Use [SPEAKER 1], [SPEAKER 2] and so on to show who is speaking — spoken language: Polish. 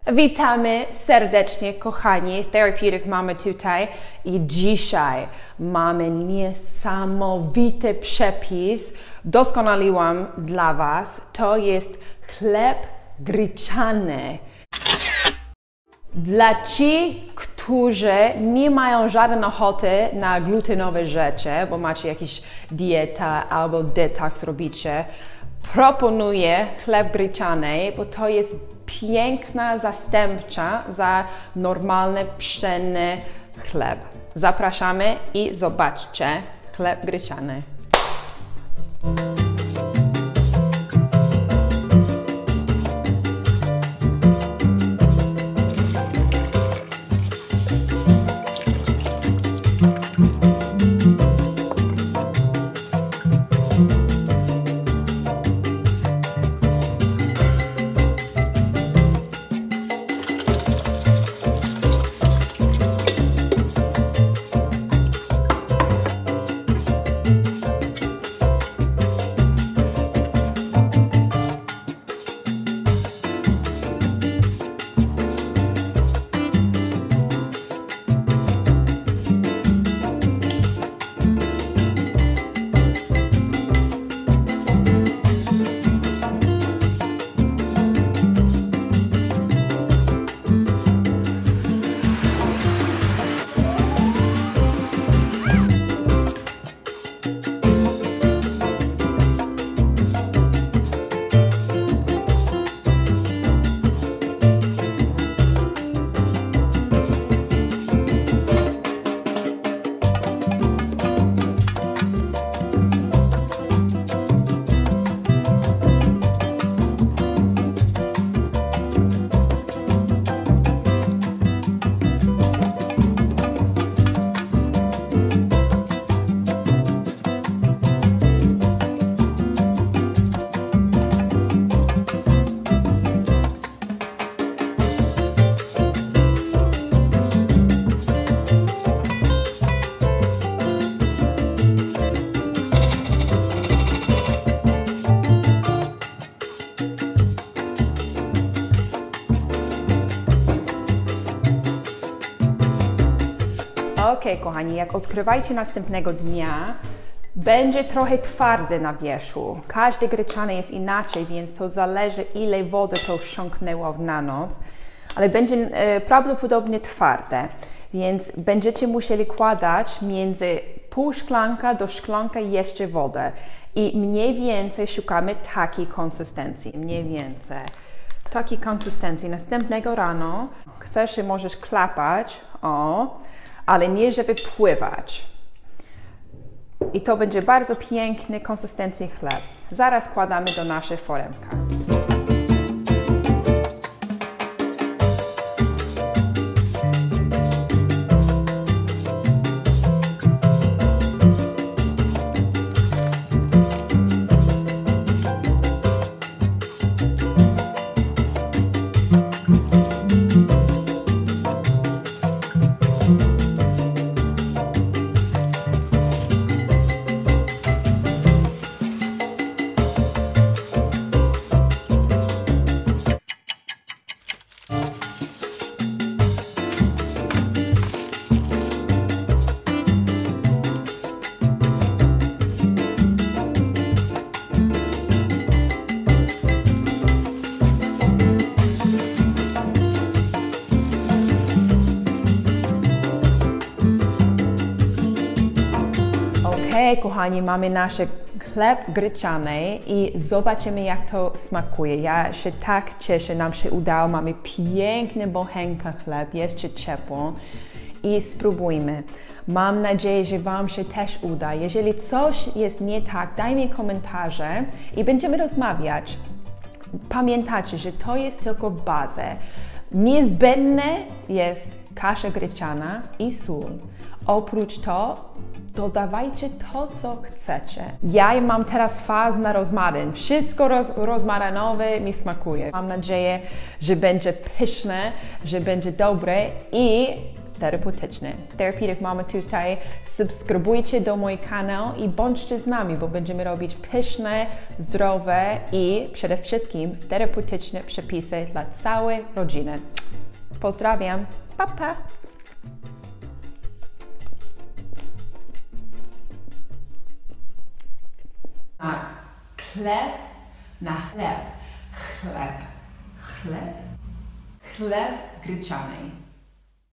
[SPEAKER 1] Witamy serdecznie, kochani. Therapeutic mamy tutaj i dzisiaj mamy niesamowity przepis. Doskonaliłam dla Was. To jest chleb gryczany. Dla ci, którzy nie mają żadnej ochoty na glutenowe rzeczy, bo macie jakąś dietę albo detoks robicie, proponuję chleb gryczany, bo to jest piękna zastępcza za normalny, pszenny chleb. Zapraszamy i zobaczcie chleb gryczany. Ok, kochani, jak odkrywajcie następnego dnia, będzie trochę twardy na wierzchu. Każdy gryczany jest inaczej, więc to zależy, ile wody to wsiąknęło na noc, ale będzie prawdopodobnie twarde, więc będziecie musieli kładać między pół szklanka do szklanka jeszcze wodę i mniej więcej szukamy takiej konsystencji, mniej więcej. Takiej konsystencji. Następnego rano chcesz, możesz klapać, ale nie żeby pływać. I to będzie bardzo piękny konsystencji chleb. Zaraz kładamy do naszej foremka. Okej, kochani, mamy nasz chleb gryczany i zobaczymy, jak to smakuje. Ja się tak cieszę, nam się udało. Mamy piękny bochenka chleb, jeszcze ciepło i spróbujmy. Mam nadzieję, że Wam się też uda. Jeżeli coś jest nie tak, daj mi komentarze i będziemy rozmawiać. Pamiętajcie, że to jest tylko bazę. Niezbędne jest kasza gryczana i sól. Oprócz to dodawajcie to, co chcecie. Ja mam teraz fazę na rozmaryn. Wszystko rozmarynowe mi smakuje. Mam nadzieję, że będzie pyszne, że będzie dobre i terapeutyczny. Therapeutic Mama tutaj. Subskrybujcie do mój kanał i bądźcie z nami, bo będziemy robić pyszne, zdrowe i przede wszystkim terapeutyczne przepisy dla całej rodziny. Pozdrawiam. Pa, pa. Na chleb, chleb, chleb, chleb gryczany.